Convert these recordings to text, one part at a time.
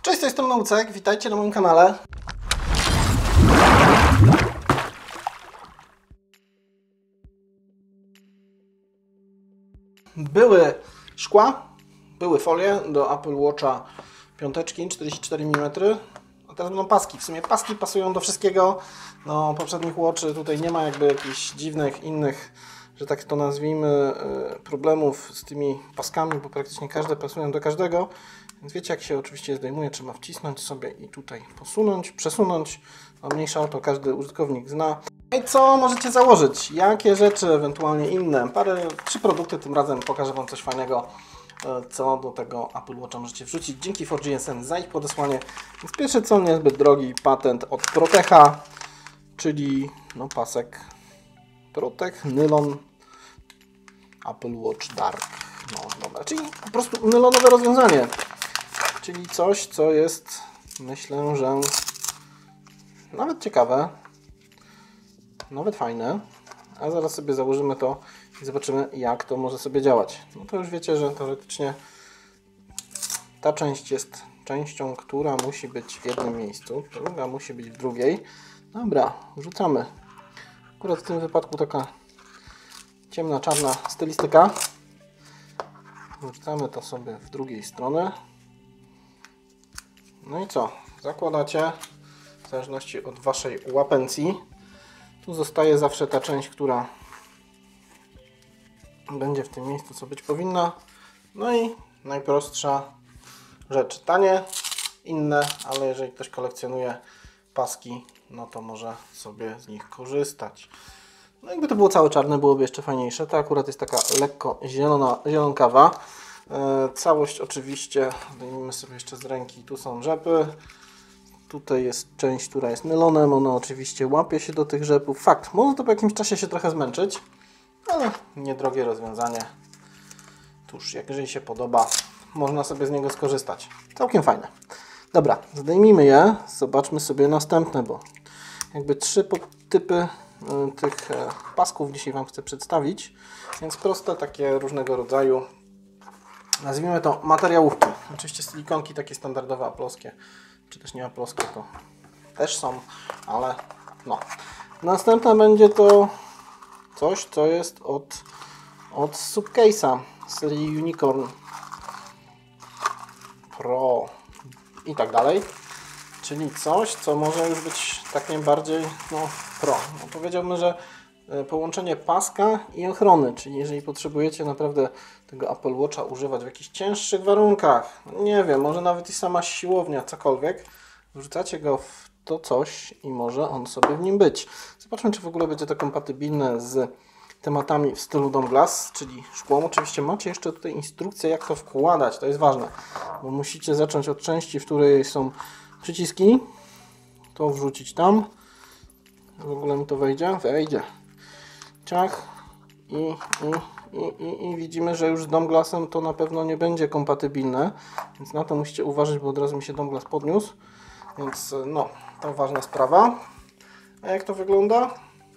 Cześć, z tej strony Łucek, witajcie na moim kanale. Były szkła, były folie do Apple Watcha 5, 44 mm, a teraz będą paski. W sumie paski pasują do wszystkiego. Do poprzednich Watchy tutaj nie ma jakby jakichś dziwnych, innych, że tak to nazwijmy, problemów z tymi paskami, bo praktycznie każde pasują do każdego. Więc wiecie, jak się oczywiście zdejmuje, trzeba wcisnąć sobie i tutaj posunąć, przesunąć. A mniejsza o to każdy użytkownik zna. I co możecie założyć? Jakie rzeczy, ewentualnie inne? Trzy produkty tym razem pokażę Wam coś fajnego, co do tego Apple Watcha możecie wrzucić. Dzięki 4GSN za ich podesłanie. Więc pierwszy co, niezbyt drogi patent od Protecha, czyli no, pasek Protech Nylon Apple Watch Dark. No dobra, czyli po prostu nylonowe rozwiązanie. Czyli coś, co jest, myślę, że nawet ciekawe, nawet fajne. A zaraz sobie założymy to i zobaczymy, jak to może sobie działać. No to już wiecie, że teoretycznie ta część jest częścią, która musi być w jednym miejscu, druga musi być w drugiej. Dobra, wrzucamy. Akurat w tym wypadku taka ciemna, czarna stylistyka. Wrzucamy to sobie w drugiej strony. No i co? Zakładacie, w zależności od Waszej łapencji. Tu zostaje zawsze ta część, która będzie w tym miejscu, co być powinna. No i najprostsza rzecz. Tanie, inne, ale jeżeli ktoś kolekcjonuje paski, no to może sobie z nich korzystać. No jakby to było całe czarne, byłoby jeszcze fajniejsze. To akurat jest taka lekko zielonkawa. Całość oczywiście zdejmijmy sobie jeszcze z ręki. Tu są rzepy. Tutaj jest część, która jest nylonem. Ona oczywiście łapie się do tych rzepów. Fakt, może to po jakimś czasie się trochę zmęczyć, ale niedrogie rozwiązanie. Tuż, jeżeli się podoba, można sobie z niego skorzystać. Całkiem fajne. Dobra, zdejmijmy je. Zobaczmy sobie następne, bo jakby trzy typy tych pasków dzisiaj Wam chcę przedstawić. Więc proste, takie różnego rodzaju, nazwijmy to materiałówki. Oczywiście silikonki takie standardowe, aploskie, czy też nie aploskie, to też są, ale no. Następne będzie to coś, co jest od Subcase'a serii Unicorn Pro i tak dalej. Czyli coś, co może już być takim bardziej pro. No, powiedziałbym, że połączenie paska i ochrony, czyli jeżeli potrzebujecie naprawdę tego Apple Watcha używać w jakichś cięższych warunkach, nie wiem, może nawet i sama siłownia, cokolwiek, wrzucacie go w to coś i może on sobie w nim być. Zobaczmy, czy w ogóle będzie to kompatybilne z tematami w stylu Dome Glass, czyli szkłem. Oczywiście macie jeszcze tutaj instrukcję, jak to wkładać, to jest ważne, bo musicie zacząć od części, w której są przyciski, to wrzucić tam. W ogóle mi to wejdzie? Wejdzie. Ciach. I widzimy, że już z Dome Glassem to na pewno nie będzie kompatybilne, więc na to musicie uważać, bo od razu mi się Dome Glass podniósł. Więc no, to ważna sprawa. A jak to wygląda?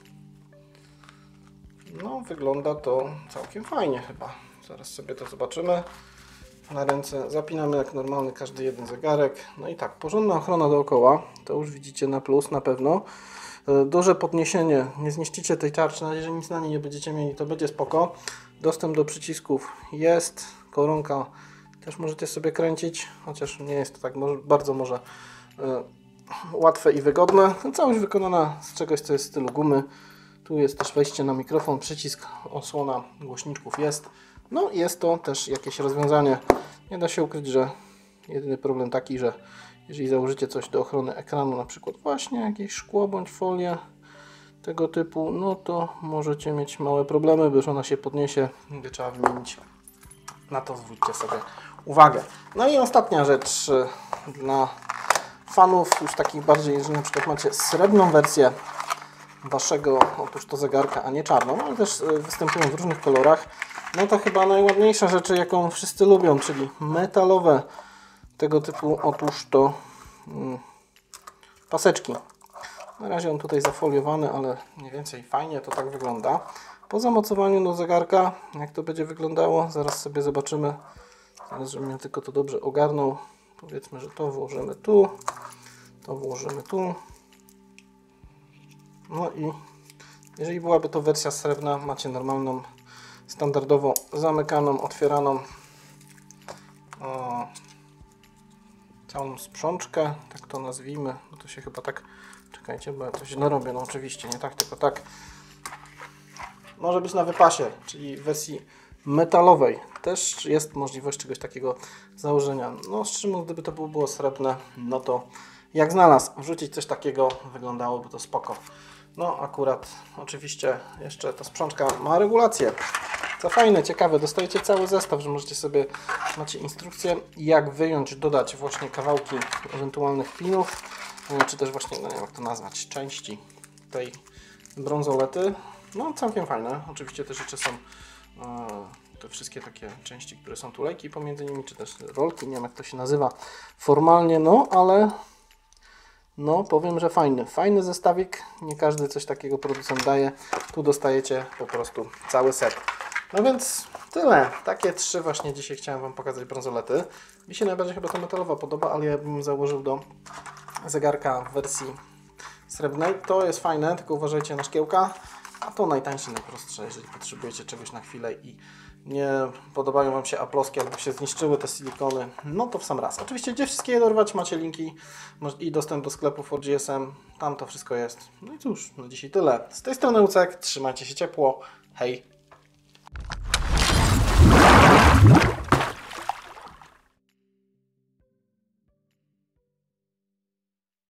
No, wygląda to całkiem fajnie chyba. Zaraz sobie to zobaczymy. Na ręce zapinamy jak normalny każdy jeden zegarek. No i tak, porządna ochrona dookoła. To już widzicie na plus na pewno. Duże podniesienie. Nie zniszczycie tej tarczy. Jeżeli nic na niej nie będziecie mieli, to będzie spoko. Dostęp do przycisków jest. Koronka też możecie sobie kręcić. Chociaż nie jest to tak bardzo może łatwe i wygodne. Całość wykonana z czegoś, co jest w stylu gumy. Tu jest też wejście na mikrofon. Przycisk, osłona głośniczków jest. No jest to też jakieś rozwiązanie. Nie da się ukryć, że jedyny problem taki, że jeżeli założycie coś do ochrony ekranu, na przykład właśnie jakieś szkło bądź folię tego typu, no to możecie mieć małe problemy, bo już ona się podniesie, gdy trzeba wymienić. Na to zwróćcie sobie uwagę. No i ostatnia rzecz dla fanów już takich bardziej, jeżeli na przykład macie srebrną wersję Waszego, otóż to zegarka, a nie czarną, ale też występują w różnych kolorach. No to chyba najładniejsza rzecz, jaką wszyscy lubią, czyli metalowe tego typu, otóż to paseczki. Na razie on tutaj zafoliowany, ale mniej więcej fajnie to tak wygląda. Po zamocowaniu do zegarka, jak to będzie wyglądało, zaraz sobie zobaczymy. Zaraz, żebym ja tylko to dobrze ogarnął. Powiedzmy, że to włożymy tu, to włożymy tu. No i jeżeli byłaby to wersja srebrna, macie normalną, standardową, zamykaną, otwieraną całą sprzączkę, tak to nazwijmy, bo to się chyba tak, czekajcie, bo ja to źle robię, no oczywiście, nie tak, tylko tak. Może być na wypasie, czyli w wersji metalowej też jest możliwość czegoś takiego założenia. No z czym gdyby to było srebrne, no to jak znalazł, wrzucić coś takiego, wyglądałoby to spoko. No akurat oczywiście jeszcze ta sprzączka ma regulację. Co fajne, ciekawe, dostajecie cały zestaw, że możecie sobie, macie instrukcję jak wyjąć, dodać właśnie kawałki ewentualnych pinów, czy też właśnie, no nie wiem jak to nazwać, części tej brązolety. No całkiem fajne, oczywiście te rzeczy są, te wszystkie takie części, które są tulejki pomiędzy nimi, czy też rolki, nie wiem jak to się nazywa formalnie, no ale no powiem, że fajny zestawik, nie każdy coś takiego producent daje, tu dostajecie po prostu cały set. No więc tyle, takie 3 właśnie dzisiaj chciałem Wam pokazać brązolety. Mi się najbardziej chyba ta metalowa podoba, ale ja bym założył do zegarka w wersji srebrnej. To jest fajne, tylko uważajcie na szkiełka, a to najtańsze, najprostsze, jeżeli potrzebujecie czegoś na chwilę i nie podobają Wam się aploski albo się zniszczyły te silikony, no to w sam raz. Oczywiście gdzie wszystkie je dorwać, macie linki i dostęp do sklepu for GSM, tam to wszystko jest. No i cóż, na dzisiaj tyle. Z tej strony Ucek, trzymajcie się ciepło, hej!